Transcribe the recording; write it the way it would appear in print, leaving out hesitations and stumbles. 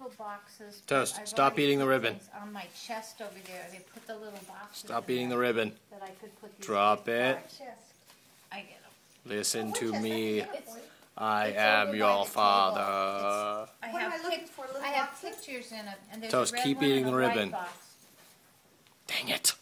little boxes. Toast, I've stop already eating the put ribbon. things on my chest over there. They put the little boxes. Stop in eating the there ribbon. That I could put these Drop gift it. cards. I get them. Listen to me. It's I it's am over by your the table. father. I What am have I looking for? Little I have boxes? pictures in it, and there's Toast, a red keep one eating and the a white ribbon. box. Dang it.